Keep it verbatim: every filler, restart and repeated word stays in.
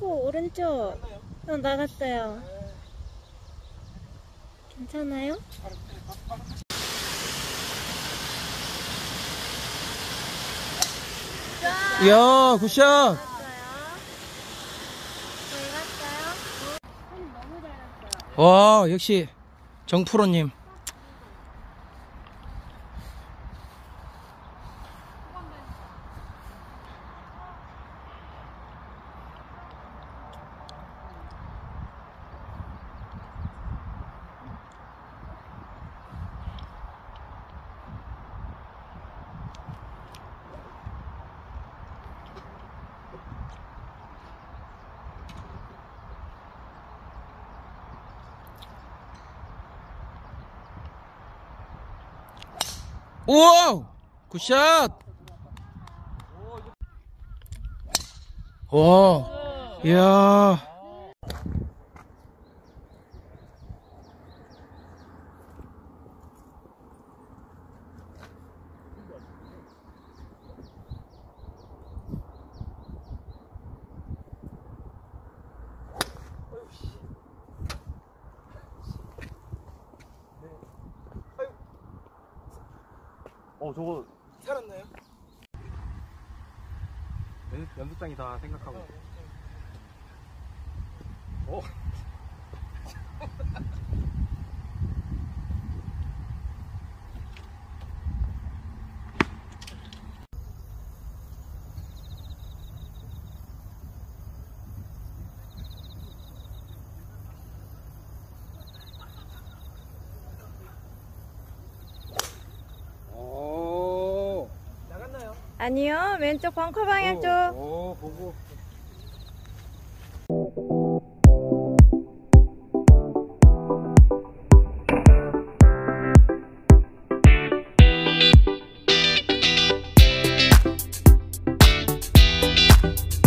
오, 오른쪽. 어, 나갔어요. 괜찮아요? 이야, 굿샷! 갔어요. 저희 갔어요. 손 너무 잘 났어요. 와, 역시 정프로님. 우와! 굿샷! 와, 이야. 어 저거 살았나요? 연, 연습장이다 생각하고 어? 아니요, 왼쪽 벙커 방향 쪽. 오, 보고